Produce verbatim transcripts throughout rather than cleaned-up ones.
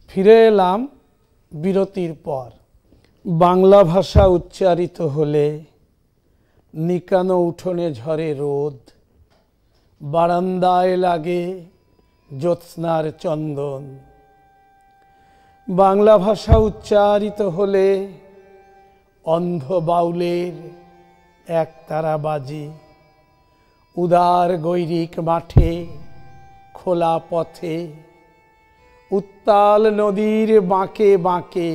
ফিরে এলাম বিরতির পর। বাংলা ভাষা উচ্চারিত হলে নিকানো উঠোনে ঝরে রোদ, বারান্দায় লাগে জ্যোৎস্নার চন্দন। বাংলা ভাষা উচ্চারিত হলে অন্ধ বাউলের একতারা বাজে, উদার গৈরিক মাঠে খোলা পথে উত্তাল নদীর বাঁকে বাঁকে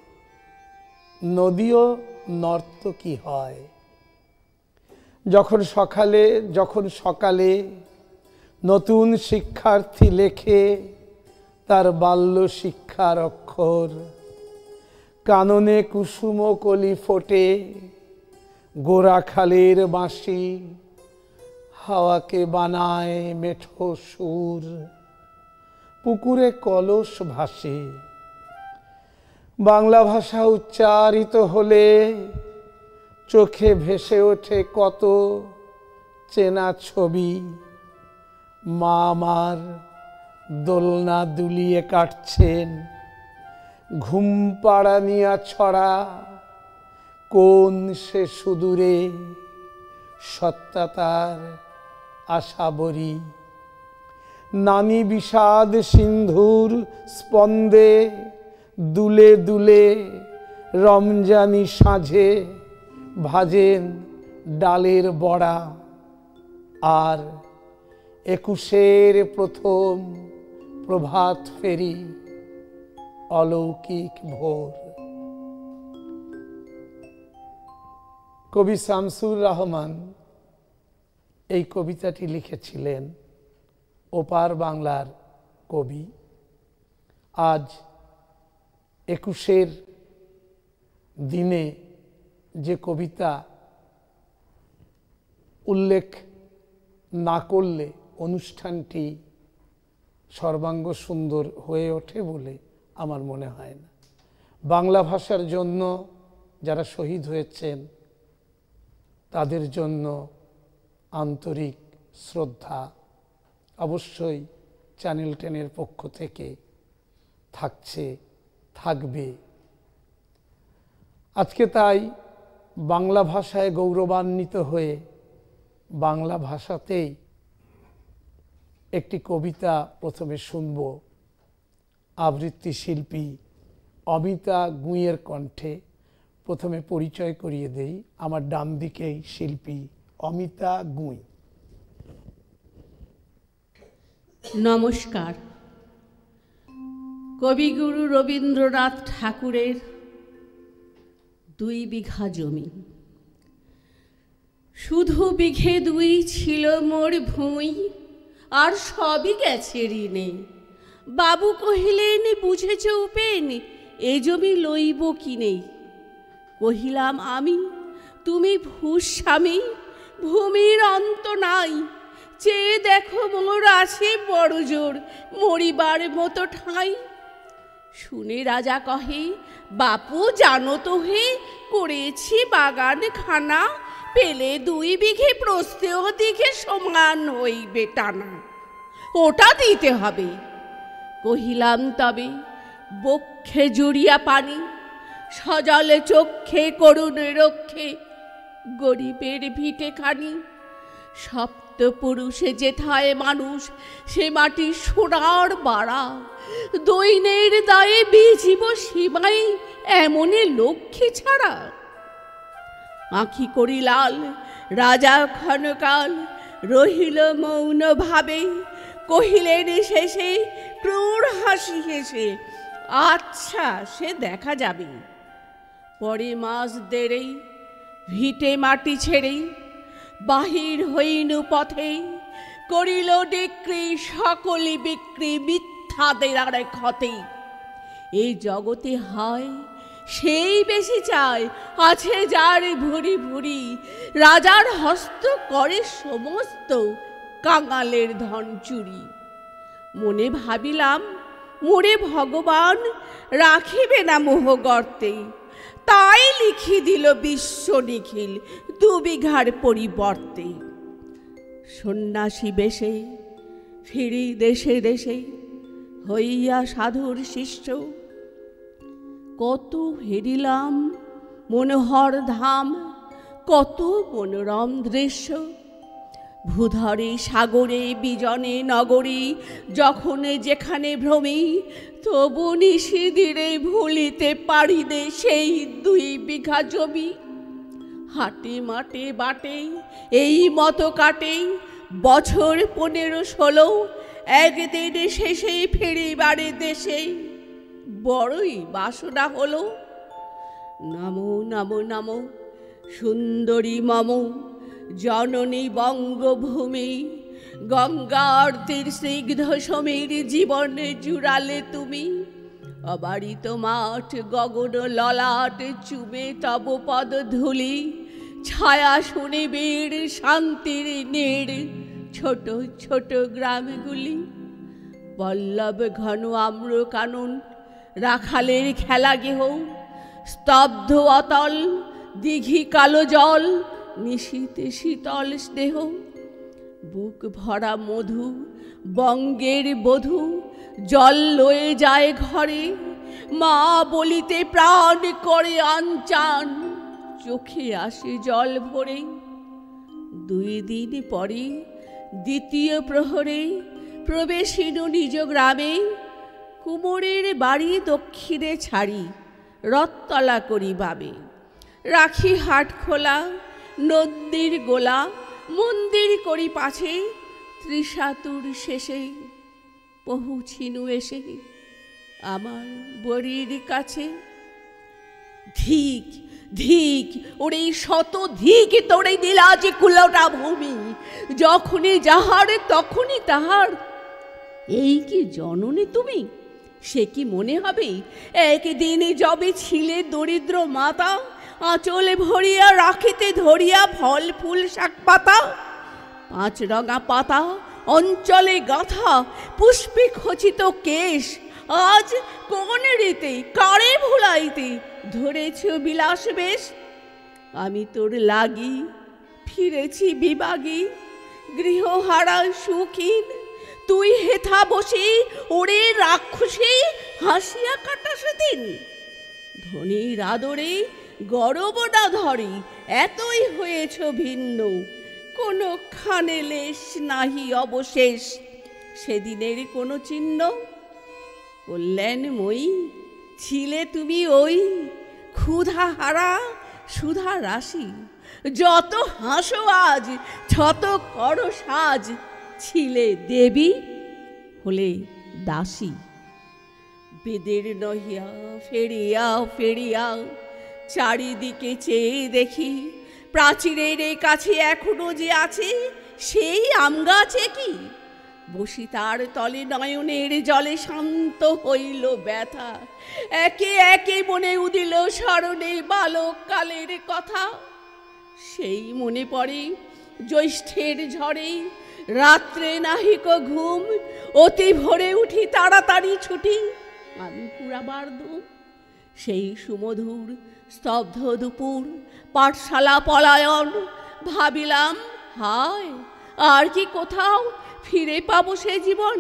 নদীও নর্তকী হয়। যখন সকালে যখন সকালে নতুন শিক্ষার্থী লেখে তার বাল্য শিক্ষার অক্ষর, কাননে কুসুম কলি ফোটে, গোরাখালের বাঁশি হাওয়াকে বানায় মেঠো সুর, পুকুরে কলস ভাসে। বাংলা ভাষা উচ্চারিত হলে চোখে ভেসে ওঠে কত চেনা ছবি। মা আমার দোলনা দুলিয়ে কাটছেন, ঘুম পাড়ানিয়া ছড়া কোন সে সুদূরে, সত্তা তার আশাবরী। নানি বিষাদ সিন্ধুর স্পন্দে দুলে দুলে রমজানি সাঁঝে ভাজেন ডালের বড়া। আর একুশের প্রথম প্রভাত ফেরি অলৌকিক ভোর। কবি শামসুর রহমান এই কবিতাটি লিখেছিলেন, ওপার বাংলার কবি। আজ একুশের দিনে যে কবিতা উল্লেখ না করলে অনুষ্ঠানটি সর্বাঙ্গ সুন্দর হয়ে ওঠে বলে আমার মনে হয় না। বাংলা ভাষার জন্য যারা শহীদ হয়েছেন তাদের জন্য আন্তরিক শ্রদ্ধা অবশ্যই চ্যানেল টেনের পক্ষ থেকে থাকছে, থাকবে। আজকে তাই বাংলা ভাষায় গৌরবান্বিত হয়ে বাংলা ভাষাতেই একটি কবিতা প্রথমে শুনব। আবৃত্তি শিল্পী অমিতা গুঁইয়ের কণ্ঠে প্রথমে পরিচয় করিয়ে দেই। আমার ডান দিকেই শিল্পী অমিতা গুঁই। নমস্কার। কবিগুরু রবীন্দ্রনাথ ঠাকুরের দুই বিঘা জমি, শুধু বিঘে দুই ছিল মোর ভুঁই, আর সবই গেছে ঋণে। বাবু কহিলেন, বুঝেছ উপেন, এ জমি লইব কিনে। কহিলাম আমি, তুমি ভূস্বামী, ভূমির অন্ত নাই। চেয়ে দেখো মোর আছে বড় জোর, মরিবার মতো ঠাঁই। শুনে রাজা কহে, বাপু জানো তো হে, করেছি বাগান খানা, পেলে দুই বিঘে প্রস্থেও দিকে সমান হইবে টানা, ওটা দিতে হবে। কহিলাম তবে, বক্ষে জুড়িয়া পানি, সজলে চক্ষে করুণ রক্ষে, গরিবের ভিটে খানি। সপ্ত পুরুষে যেথায় মানুষ, সে মাটি সোনার বাড়া। দৈনের দায়ে বিজীব সীমাই, এমনই লক্ষ্মী ছাড়া। আঁখি করি লাল, রাজা ক্ষণকাল রহিল মৌন ভাবে। কহিলেন শেষে ক্রূর হাসি হেসে, আচ্ছা সে দেখা যাবে। পরে মাস দেড়েই ভিটে মাটি ছেড়ে বাহির হইনু পথে, করিল ডিক্রি সকলি বিক্রি, মিথ্যাদের আর ক্ষতে। এই জগতে হয় সেই বেশি চায়, আছে যার ভুরি ভুরি। রাজার হস্ত করে সমস্ত, কাঙালের ধন চুরি। মনে ভাবিলাম, মোরে ভগবান রাখিবে না মোহ গর্তে। তাই লিখি দিল বিশ্ব নিখিল, দু বিঘার পরিবর্তে। সন্ন্যাসী বেশে ফিরি দেশে দেশে, হইয়া সাধুর শিষ্য। কত হেরিলাম মনোহর ধাম, কত মনোরম দৃশ্য। ভূধরে সাগরে বিজনে নগরী, যখন যেখানে ভ্রমি, তবু নিশিদিরে ভুলিতে পারি নে সেই দুই বিঘা জমি। হাটে মাঠে বাটে এই মতো কাটে বছর পনেরো ষোলো, একদিন শেষে ফিরিবারে দেশে বড়ই বাসনা হলো। নমো নমো নমো সুন্দরী মম জননী বঙ্গভূমি, গঙ্গার তীর স্নিগ্ধ সমীর জীবনে জুড়ালে তুমি। অবারিত মাঠ গগন ললাট চুমে তব পদ ধুলি, ছায়া শুনিবীর শান্তির নীড় ছোট ছোট গ্রামগুলি। পল্লব ঘন আম্র কানন রাখালের খেলা গেহ, স্তব্ধ অতল দিঘি কালো জল নিশীতে শীতল স্নেহ। বুক ভরা মধু বঙ্গের বধূ জল লয়ে যায় ঘরে, মা বলিতে প্রাণ করে আনচান চোখে আসে জল ভরে। দুই দিন পরে দ্বিতীয় প্রহরে প্রবেশিন নিজ গ্রামে, কুমোরের বাড়ি দক্ষিণে ছাড়ি রথতলা করি বাবে। রাখি হাট খোলা নদীর গোলা, মন্দির করি পাছে ত্রিশাতুর শেষে। পৌঁছিনু এসে আমার বড়ির কাছে। ধিক ধিক ওরে শত ধিক তোরে দিলা যে কুলোটা ভূমি, যখনই যাহার তখনই তাহার। এই কি জননী তুমি? সে কি মনে হবে একদিন যবে ছিলে দরিদ্র মাতা, আঁচলে ভরিয়া রাখিতে ধরিয়া ফল ফুল শাক পাতা। পাঁচ রঙা পাতা অঞ্চলে গাঁথা পুষ্পে খচিত কেশ, আজ কোন রীতে কারে ভুলাইতে ধরেছ বিলাস বেশ। আমি তোর লাগি ফিরেছি বিবাগী, গৃহহারা সুখীন তুই হেথা বসে ওরে রাক্ষসী হাসিয়া কাটা সেদিন। ধনীর আদরে গরব না ধরে এতই হয়েছ ভিন্ন, কোনো খানে লেশ নাহি অবশেষ সেদিনের কোনো চিহ্ন। কল্যাণময়ী ছিলে তুমি ওই ক্ষুধা হারা সুধা রাশি, যত হাসো আজ যত করো সাজ, ছিলে দেবী হলে দাসী। বেদের নহিয়া ফেরিয়া ফেরিয়া চারিদিকে চেয়ে দেখি, প্রাচীরের কাছে এখনো যে আছে সেই আম গাছে কি। বসি তার তলে নয়নের জলে শান্ত হইল ব্যথা, একে একে মনে উদিল স্মরণে বালক কালের কথা। সেই মনে পড়ে জ্যৈষ্ঠের ঝড়ে রাত্রে নাহিক ঘুম, অতি ভোরে উঠি তাড়াতাড়ি ছুটি আমি পুরাবার দুম। সেই সুমধুর স্তব্ধ দুপুর পাঠশালা পলায়ন, ভাবিলাম হায় আর কি কোথাও ফিরে পাবো সে জীবন।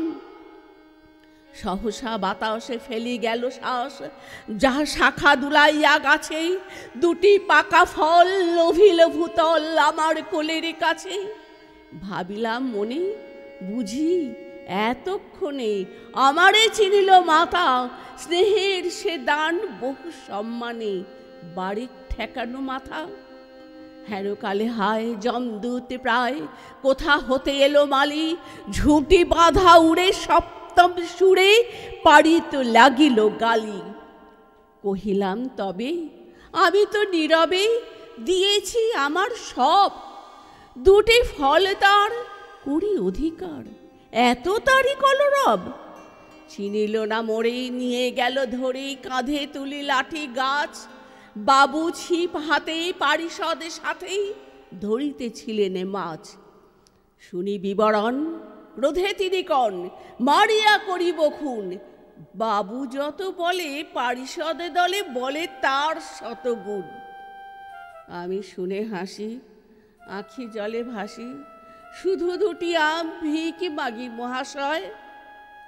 সহসা বাতাসে ফেলি গেল শ্বাস, যাহা শাখা দুলাইয়া গাছে দুটি পাকা ফল লোভিল ভূতল আমার কোলের কাছে। ভাবিলাম মনে বুঝি এতক্ষণে আমারে চিনিল মাতা, স্নেহের সে দান বহু সম্মানে বাড়ির ঠেকানো মাথা। হেরকালে হায় যমদূত প্রায় কোথা হতে এলো মালি, ঝুঁটি বাঁধা উড়ে সপ্তম সুরে পাড়িত লাগিল গালি। কহিলাম তবে আমি তো নীরবে দিয়েছি আমার সব, দুটি ফল তার কুড়ি অধিকার এত তারি কলরব। চিনিল না মোড়ে নিয়ে গেল ধরে কাঁধে তুলি লাঠি গাছ, বাবু ছিপ হাতে পারিষদ সাথে ধরিতেছিলেন মাছ। শুনি বিবরণ ক্রোধে তিনি কন মারিয়া করিব খুন, বাবু যত বলে পারিষদ দলে বলে তার শতগুণ। আমি শুনে হাসি আঁখি জলে ভাসি, শুধু দুটি আম ভিকি মাগি মহাশয়।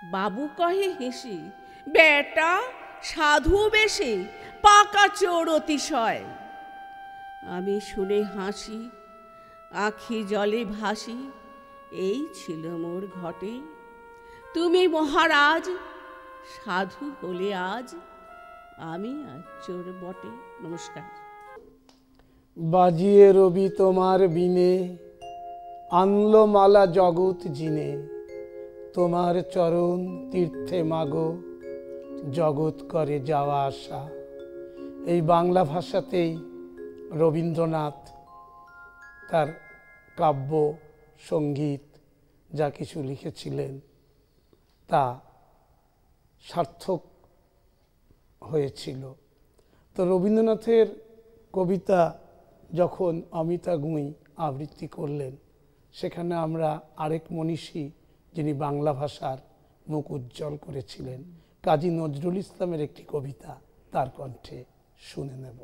বাবু কহে হেসে, বেটা সাধু বেশে, পাকা চোর অতিশয়। আমি শুনে হাসি, আখি জলে ভাসি, এই ছিল মোর ঘটে। তুমি মহারাজ সাধু হলে আজ, আমি আজ চোর বটে। নমস্কার। বাজিয়ে রবি তোমার বিনে, আনলো মালা জগৎ জিনে, তোমার চরণ তীর্থে মাগো, জগৎ করে যাওয়া আসা। এই বাংলা ভাষাতেই রবীন্দ্রনাথ তার কাব্য সঙ্গীত যা কিছু লিখেছিলেন তা সার্থক হয়েছিল। তো রবীন্দ্রনাথের কবিতা যখন অমিতা গুঁই আবৃত্তি করলেন, সেখানে আমরা আরেক মনীষী যিনি বাংলা ভাষার মুখ উজ্জ্বল করেছিলেন, কাজী নজরুল ইসলামের একটি কবিতা তার কণ্ঠে শুনে নেব।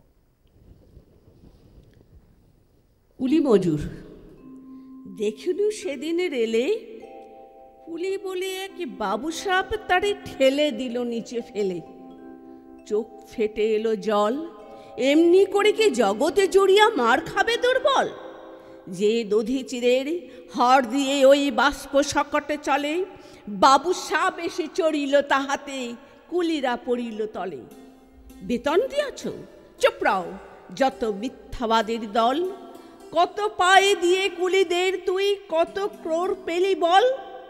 কুলি মজুর। দেখিলু সেদিন রেলে, কুলি বলে এক বাবুসাপ তারে ঠেলে দিল নিচে ফেলে। চোখ ফেটে এলো জল, এমনি করে কি জগতে জড়িয়া মার খাবে দুর্বল? যে দধি চিরের হর দিয়ে ওই বাষ্প সকটে চলে, বাবুসাপ এসে চড়িল তাহাতে, কুলিরা পড়িল তলে। বেতন দিয়াছ? চোপড়াও যত মিথ্যাবাদের দল, কত পায়ে দিয়ে কুলিদের তুই কত ক্রোড় পেলি বল?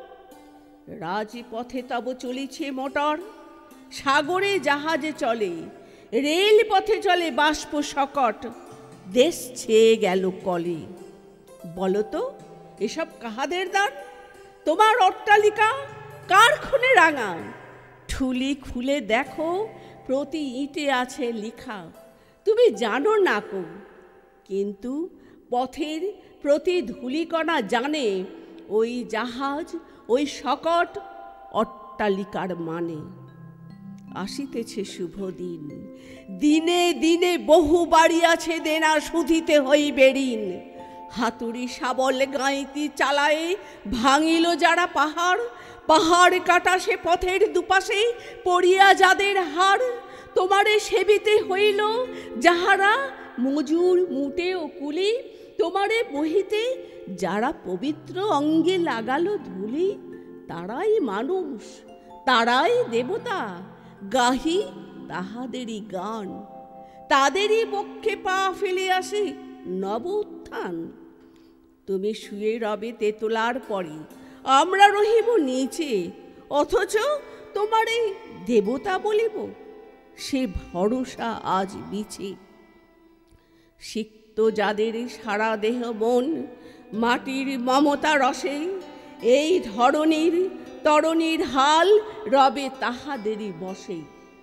রাজপথে তব চলিছে মোটর, সাগরে জাহাজে চলে, রেল পথে চলে বাষ্প সকট, দেশ ছেয়ে গেল কলে। বলতো এসব কাহাদের দান? তোমার অট্টালিকা কার খুনে রাঙা? ঠুলি খুলে দেখো, প্রতি ইটে আছে লিখা। তুমি জানো না কো, কিন্তু পথের প্রতি ধূলিকণা জানে, ওই জাহাজ ওই সকট অট্টালিকার মানে। আসিতেছে শুভ দিন, দিনে দিনে বহু বাড়ি আছে দেনা শুধিতে হইবে ঋণ। হাতুড়ি শাবল গাঁইতি চালায়ে ভাঙিল যারা পাহাড়, পাহাড় কাটা সে পথের দুপাশে পড়িয়া যাদের হাড়। তোমারে সেবিতে হইল যাহারা মজুর মুটে ও কুলি, তোমারে বহিতে যারা পবিত্র অঙ্গে লাগালো ধুলি, তারাই মানুষ তারাই দেবতা, গাহি তাহাদেরই গান। তাদেরই পক্ষে পা ফেলে আসে নব উত্থান। তুমি শুয়ে রবে তেতলার পরে, আমরা রহিব নিচে, অথচ তোমারে দেবতা বলিব, সে ভরসা আজ বিছে। সিক্ত যাদের সারা দেহ মন মাটির মমতা রসে, এই ধরনীর তরণীর হাল রবে তাহাদেরই বসে।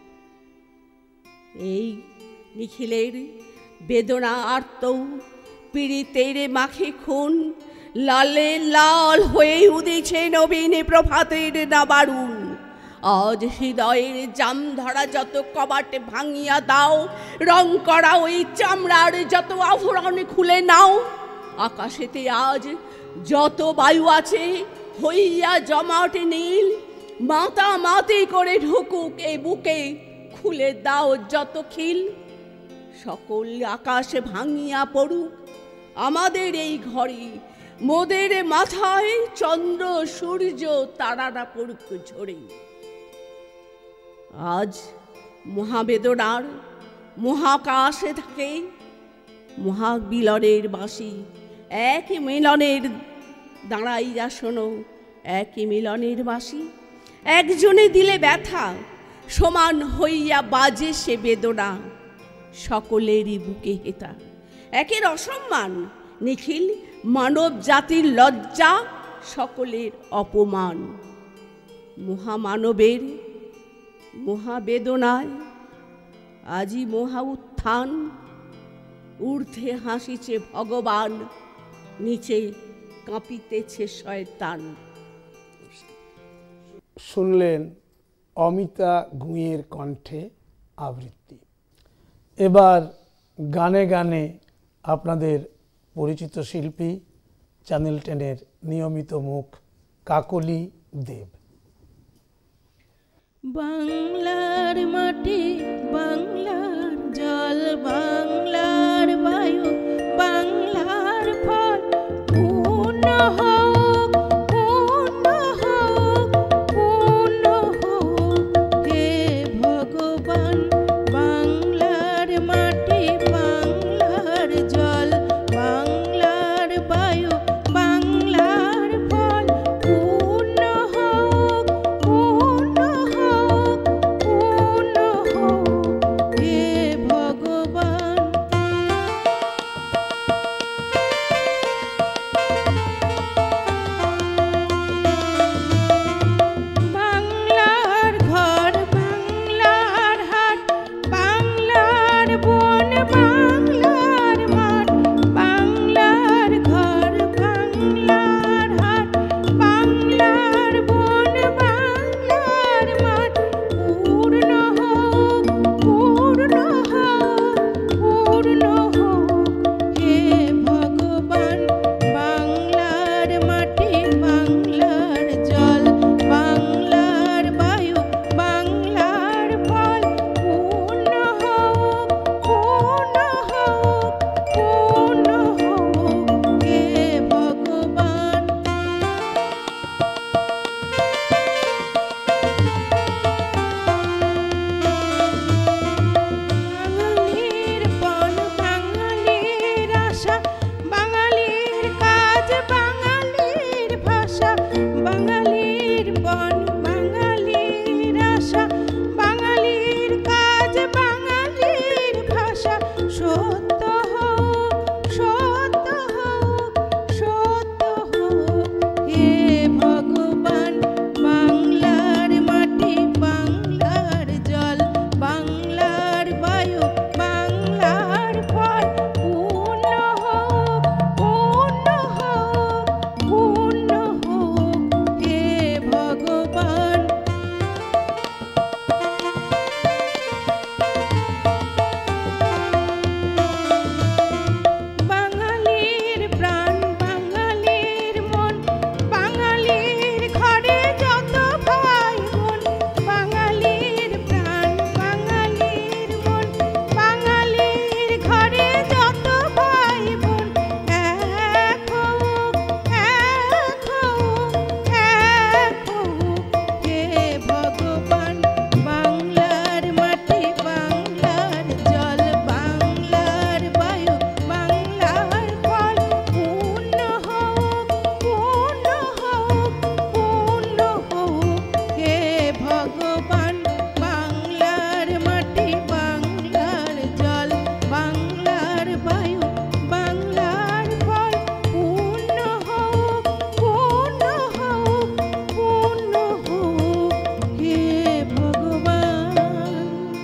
এই নিখিলের বেদনা আর্ত পীড়িতের মাখে খুন, লালে লাল হয়ে উদিছে নবীন প্রভাতের নাবারুণ। আজ হৃদয়ের জাম ধরা যত কবাট ভাঙিয়া দাও, রং করা ওই চামড়ার যত আভরণ খুলে নাও। আকাশেতে আজ যত বায়ু আছে হইয়া জমাট নীল, মাতা মাতি করে ঢুকুক এ বুকে, খুলে দাও যত খিল। সকল আকাশ ভাঙিয়া পড়ুক আমাদের এই ঘরে, মোদের মাথায় চন্দ্র সূর্য তারারা পড়ুক ঝরে। আজ মহাবেদনার মহাকাশে থাকে মহাবিলনের বাঁশি, এক মিলনের দাঁড়াইয়া শোনো, এক মিলনের বাঁশি। একজনে দিলে ব্যথা সমান হইয়া বাজে সে বেদনা, সকলেরই বুকে হেতা। একের অসম্মান নিখিল মানব জাতির লজ্জা, সকলের অপমান। মহামানবের মহাবেদনায় আজি মহা উত্থান, ঊর্ধ্বে হাসিছে ভগবান, নিচে কাঁপিতেছে শয়তান। শুনলেন অমিতা গুঁইয়ের কণ্ঠে আবৃত্তি। এবার গানে গানে আপনাদের পরিচিত শিল্পী, চ্যানেল টেনের নিয়মিত মুখ কাকলি দেব। বাংলার মাটি বাংলার জল বাংলার বায়ু বাংলার ফল পূর্ণ হোক পূর্ণ হোক পূর্ণ হোক হে ভগবান বাংলার মাটি বাংলার জল বাংলার বায়ু বাংলার ফল পূর্ণ হোক পূর্ণ হোক পূর্ণ হোক হে ভগবান। বাংলার ঘর বাংলার হাট বাংলার বন বাংলার মাঠ বাংলার ঘর বাংলার হাট বাংলার বন বাংলার মাঠ পূর্ণ হোক পূর্ণ হোক পূর্ণ হোক হে ভগবান বাংলার মাটি বাংলার জল বাংলার বায়ু বাংলার ফল পূর্ণ হোক পূর্ণ হোক পূর্ণ হোক হে ভগবান। বাঙালির পণ বাঙালির আশা বাঙালির কাজ বাঙালির ভাষা বাঙালির পণ বাঙালির আশা বাঙালির কাজ বাঙালির ভাষা সত্য হোক সত্য হোক সত্য হোক হে ভগবান বাংলার মাটি বাংলার জল বাংলার বায়ু বাংলার ফল পূর্ণ হোক পূর্ণ হোক পূর্ণ হোক হে ভগবান। বাঙালির প্রাণ বাঙালির মন বাঙালির ঘরে যত ভাই বোন বাঙালির প্রাণ বাঙালির মন বাঙালির ঘরে যত ভাই বোন এক হোক এক হোক এক হোক হে ভগবান বাংলার মাটি বাংলার জল বাংলার বায়ু বাংলার ফল পূর্ণ হোক পূর্ণ হোক পূর্ণ হোক হে ভগবান বাংলার মাটি বাংলার জল বাংলার বায়ু বাংলার ফল পূর্ণ হোক পূর্ণ হোক পূর্ণ হোক হে ভগবান।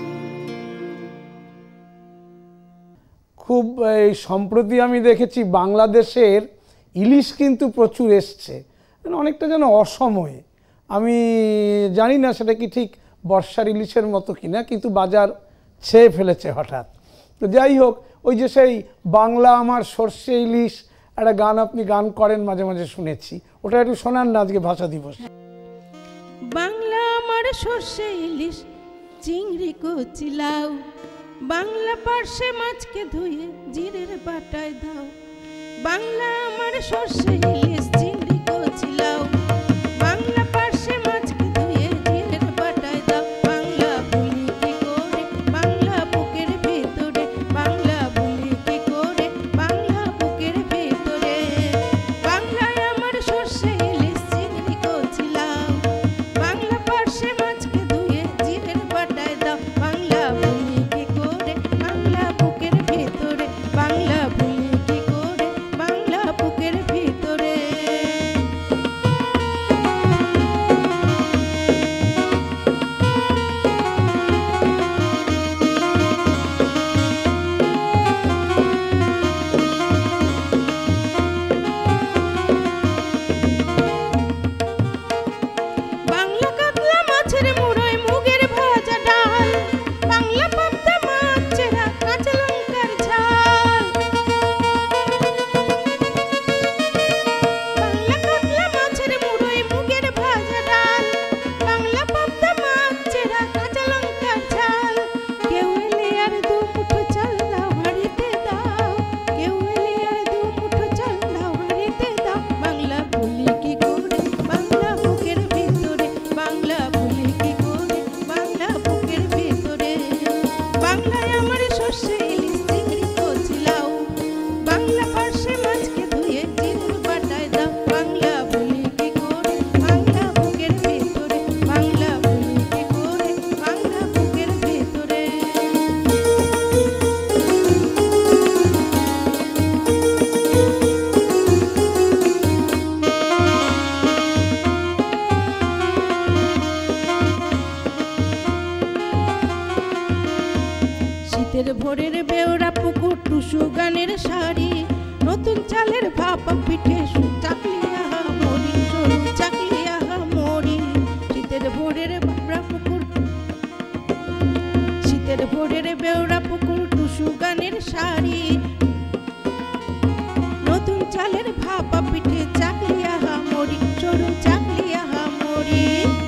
খুব এই সম্প্রতি আমি দেখেছি বাংলাদেশের ইলিশ কিন্তু প্রচুর এসছে, মানে অনেকটা যেন অসময়ে। আমি জানি না সেটা কি ঠিক বর্ষার ইলিশের মতো কিনা, কিন্তু বাজার ছেয়ে ফেলেছে হঠাৎ। তো যাই হোক, ওই যে সেই বাংলা আমার সর্ষে ইলিশ একটা গান আপনি গান করেন মাঝে মাঝে শুনেছি, ওটা একটু শোনান না আজকে ভাষা দিবস। বাংলা আমার সর্ষে ইলিশ চিংড়ি কচি লাউ বাংলা পার্শে মাছকে ধুয়ে জিরের বাটায় দাও বাংলা আমার সর্ষে ইলিশ চিংড়ি কচি লাউ বাংলা পার্শে মাছকে ধুয়ে জিরের বাটায় দাও বাংলা বলি কি করে বাংলা বুকের ভেতরে বাংলা বলি কি করে বাংলা বুকের ভেতরে বাংলায় আমার সর্ষে ইলিশ চিংড়ি কচি লাউ বাংলা পার্শে মাছকে ধুয়ে জিরের বাটায় দাও বাংলা বলি কি করে বাংলা বুকের ভেতরে বাংলা বলি কি করে বাংলা বুকের ভেতরে। শীতের ভোরের বেওরা পুকুর টুসু গানের শাড়ি নতুন চালের ভাপা পিঠে চাকলিয়া মরি সরু চাকলিয়া মরি শীতের ভোরের বেওরা পুকুর শীতের ভোরের বেওরা পুকুর টুসু গানের শাড়ি নতুন চালের ভাপা পিঠে চাকলিয়া মরি সরু চাকলিয়া মরি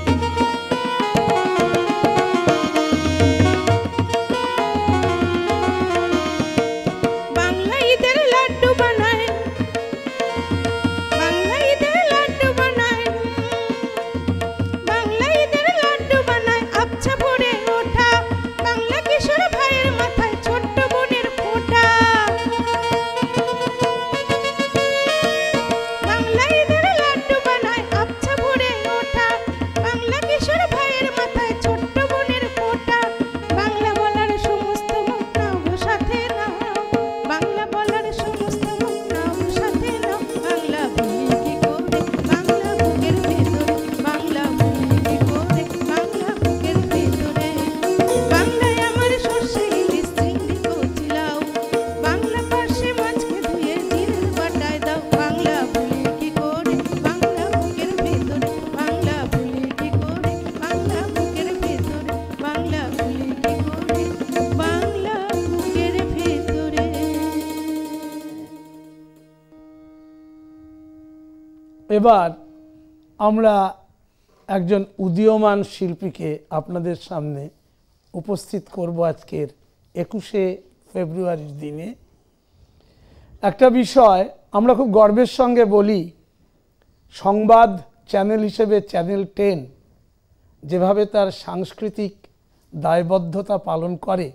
এবার আমরা একজন উদীয়মান শিল্পীকে আপনাদের সামনে উপস্থিত করব আজকের একুশে ফেব্রুয়ারির দিনে। একটা বিষয় আমরা খুব গর্বের সঙ্গে বলি, সংবাদ চ্যানেল হিসেবে চ্যানেল টেন যেভাবে তার সাংস্কৃতিক দায়বদ্ধতা পালন করে,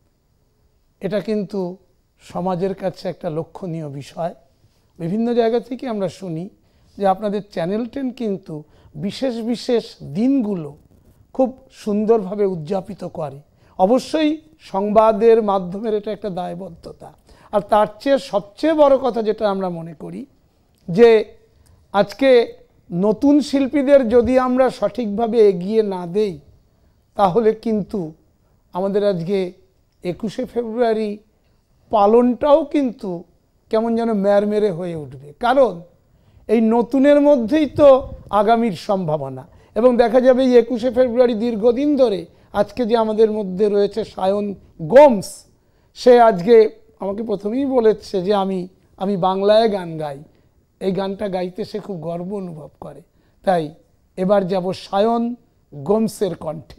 এটা কিন্তু সমাজের কাছে একটা লক্ষণীয় বিষয়। বিভিন্ন জায়গা থেকে আমরা শুনি যে আপনাদের চ্যানেল টেন কিন্তু বিশেষ বিশেষ দিনগুলো খুব সুন্দরভাবে উদযাপিত করে। অবশ্যই সংবাদের মাধ্যমের এটা একটা দায়বদ্ধতা। আর তার চেয়ে সবচেয়ে বড় কথা যেটা আমরা মনে করি যে আজকে নতুন শিল্পীদের যদি আমরা সঠিকভাবে এগিয়ে না দেই, তাহলে কিন্তু আমাদের আজকে একুশে ফেব্রুয়ারি পালনটাও কিন্তু কেমন যেন ম্যারমেরে হয়ে উঠবে। কারণ এই নতুনের মধ্যেই তো আগামীর সম্ভাবনা। এবং দেখা যাবে এই একুশে ফেব্রুয়ারি দীর্ঘদিন ধরে আজকে যে আমাদের মধ্যে রয়েছে সায়ন গোমস, সে আজকে আমাকে প্রথমেই বলেছে যে আমি আমি বাংলায় গান গাই। এই গানটা গাইতে সে খুব গর্ব অনুভব করে। তাই এবার যাব সায়ন গোমসের কণ্ঠে।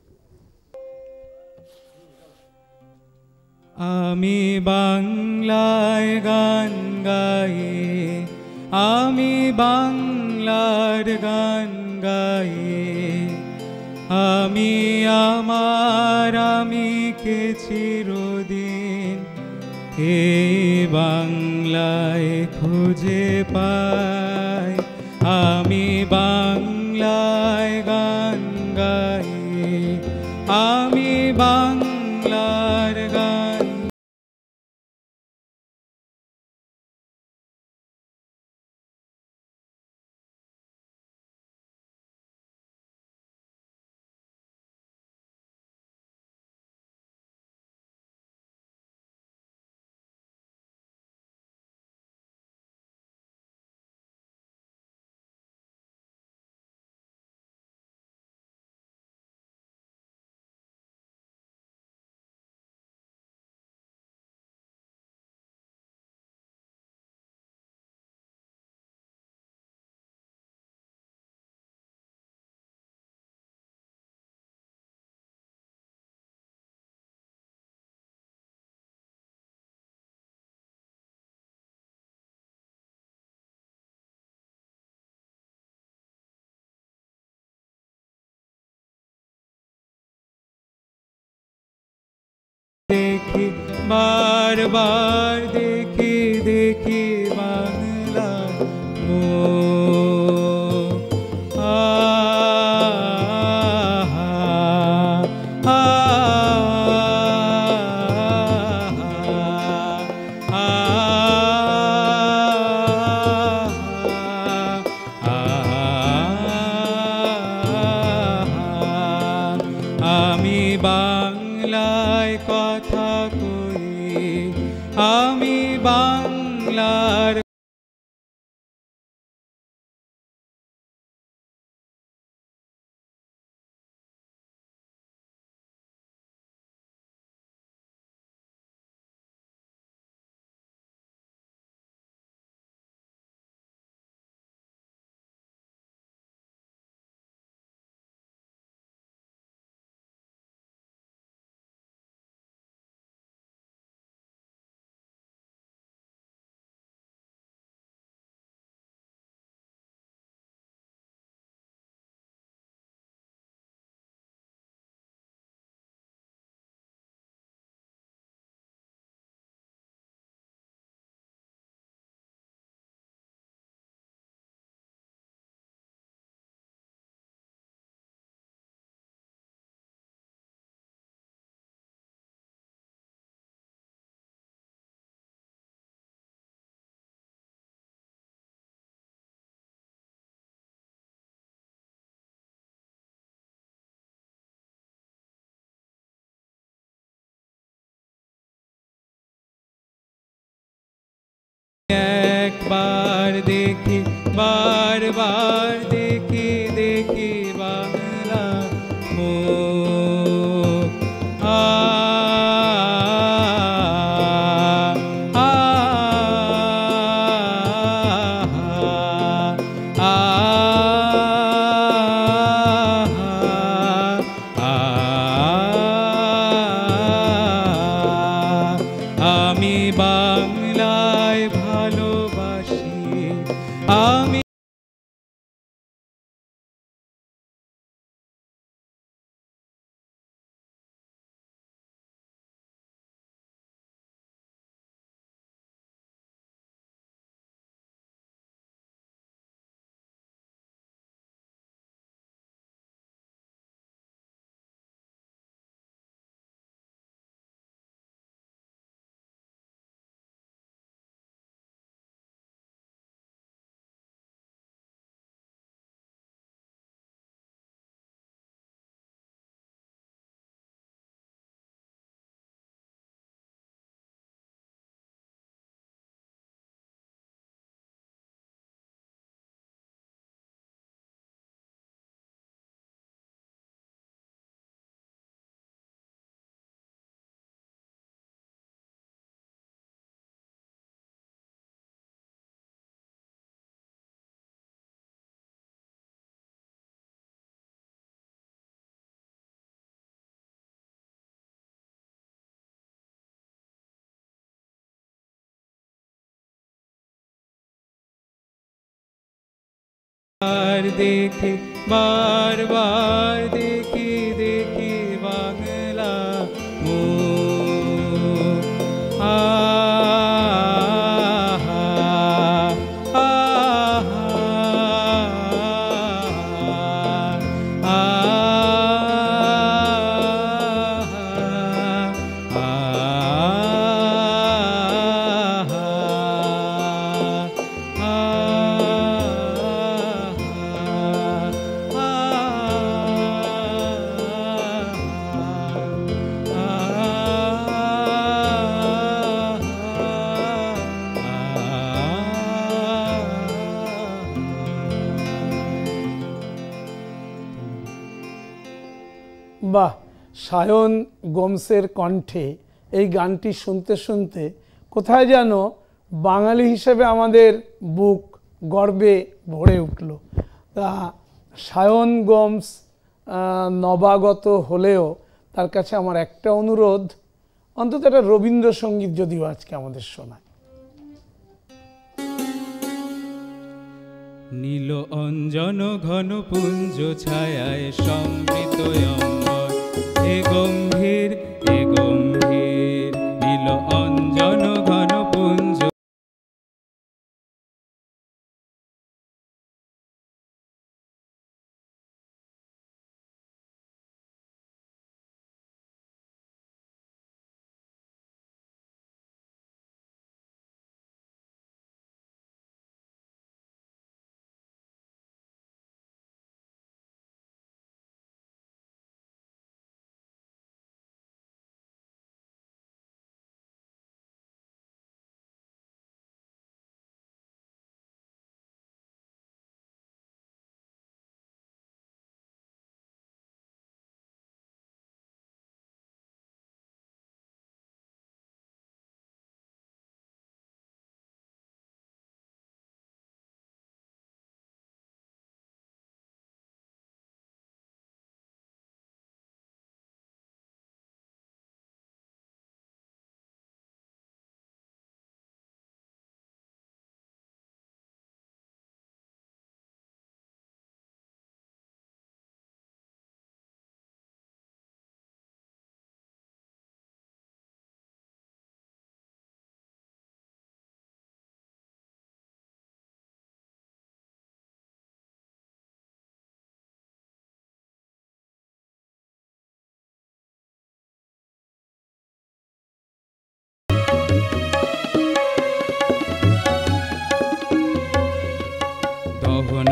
আমি বাংলায় গান গাই, আমি বাংলার গান গাই, আমি আমার আমি কে চিরদিন এই বাংলায় খুঁজে পাই। আমি বাংলায় গান গাই, আমি বাংলার গান দেখি, বারবার দেখি দেখি বাংলা মো আমি বাংলায় কথা কই, আমি বাংলার একবার দেখি, বারবার দেখি, দেখি বাংলা মুখ। আ আ আ আমি বাংলায় ভালোবাসি, আমি বার দেখি, বারবার দেখি, দেখি বাংলা মুখ। আ আ আ বাহ, সায়ন গোমসের কণ্ঠে এই গানটি শুনতে শুনতে কোথায় যেন বাঙালি হিসেবে আমাদের বুক গর্বে ভরে উঠল। তা সায়ন গোমস নবাগত হলেও তার কাছে আমার একটা অনুরোধ, অন্তত একটা রবীন্দ্রসঙ্গীত যদিও আজকে আমাদের শোনায়। নীল অঞ্জন ঘন পুঞ্জ ছায়ায় সমৃত অম্বর, এ গম্ভীর এ গম্ভীর নীল অঞ্জন ঘন পুঞ্জ।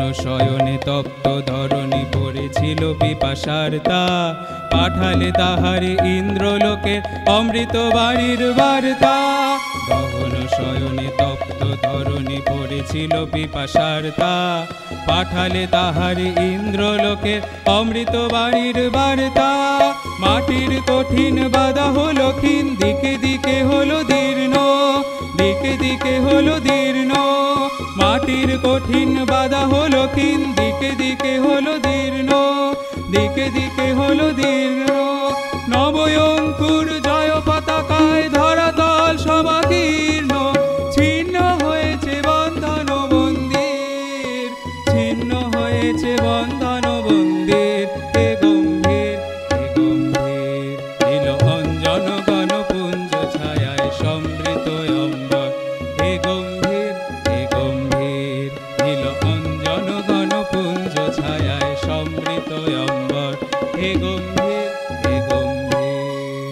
শয়নে তপ্ত ধরণী পড়েছিল পিপাসার তা, পাঠালে তাহারে ইন্দ্রলোকের অমৃত বাণীর বার্তা। গহন শয়নে তপ্ত ধরণী পড়েছিল পিপাসার তা, পাঠালে তাহারে ইন্দ্রলোকের অমৃত বাণীর বার্তা। মাটির কঠিন বাধা হলো ক্ষীণ, দিকে দিকে হলো দীর্ণ, দিকে দিকে হলো দীর্ণ। মাটির কঠিন বাধা হলো ক্ষীণ, দিকে দিকে হলো দীর্ণ, দিকে দিকে হলো দীর্ণ। নবয়ঙ্কুর জয় পতাকায় ধরাতল সমাকীর্ণ, ছিন্ন হয়েছে বন্ধন বন্দির, ছিন্ন হয়েছে বন্ধন বন্দির। হে গম্ভীর, হে গম্ভীর, নীল অঞ্জন গণপুঞ্জ ছায়ায় সমৃত অম্বর। হে গম্ভীর, হে গম্ভীর, নীল অঞ্জন গণপুঞ্জ ছায়ায় সমৃত অম্বর। হে গম্ভীর, হে গম্ভীর।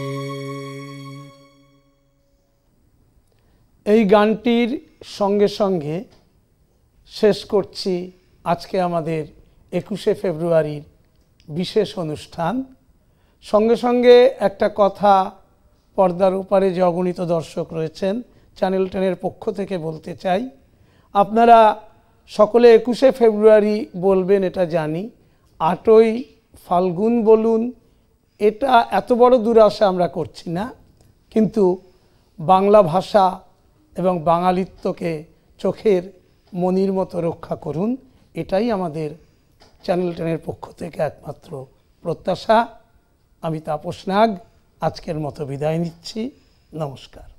এই গানটির সঙ্গে সঙ্গে শেষ করছি আজকে আমাদের একুশে ফেব্রুয়ারির বিশেষ অনুষ্ঠান। সঙ্গে সঙ্গে একটা কথা পর্দার ওপারে যে অগণিত দর্শক রয়েছেন চ্যানেল টেনের পক্ষ থেকে বলতে চাই, আপনারা সকলে একুশে ফেব্রুয়ারি বলবেন এটা জানি, আটই ফাল্গুন বলুন, এটা এত বড় দুরাশা আমরা করছি না, কিন্তু বাংলা ভাষা এবং বাঙালিত্বকে চোখের মনির মতো রক্ষা করুন, এটাই আমাদের চ্যানেল টেনের পক্ষ থেকে একমাত্র প্রত্যাশা। আমি তাপস নাগ আজকের মতো বিদায় নিচ্ছি। নমস্কার।